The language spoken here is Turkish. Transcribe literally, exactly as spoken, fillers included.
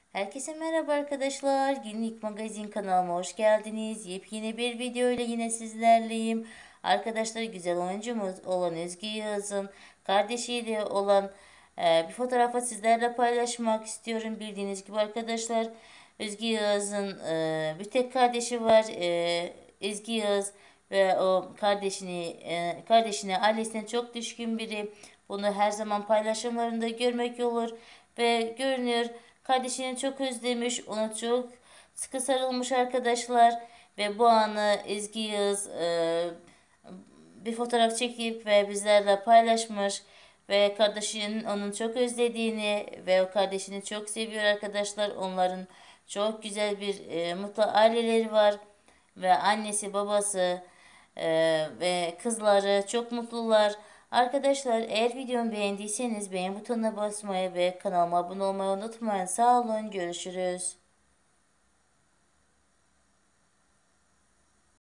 Herkese merhaba arkadaşlar. Günlük Magazin kanalıma hoş geldiniz. Yepyeni bir video ile yine sizlerleyim. Arkadaşlar güzel oyuncumuz olan Özge Yağız'ın kardeşiyle olan e, bir fotoğrafı sizlerle paylaşmak istiyorum. Bildiğiniz gibi arkadaşlar Özge Yağız'ın e, bir tek kardeşi var. E, Ezgi Yağız ve o kardeşini e, kardeşine ailesine çok düşkün biri. Bunu her zaman paylaşımlarında görmek olur ve görünüyor. Kardeşini çok özlemiş, ona çok sıkı sarılmış arkadaşlar ve bu anı Ezgi Yağız e, bir fotoğraf çekip ve bizlerle paylaşmış ve kardeşinin onun çok özlediğini ve o kardeşini çok seviyor arkadaşlar. Onların çok güzel bir e, mutlu aileleri var ve annesi babası e, ve kızları çok mutlular. Arkadaşlar eğer videomu beğendiyseniz beğen butonuna basmayı ve kanalıma abone olmayı unutmayın. Sağ olun, görüşürüz.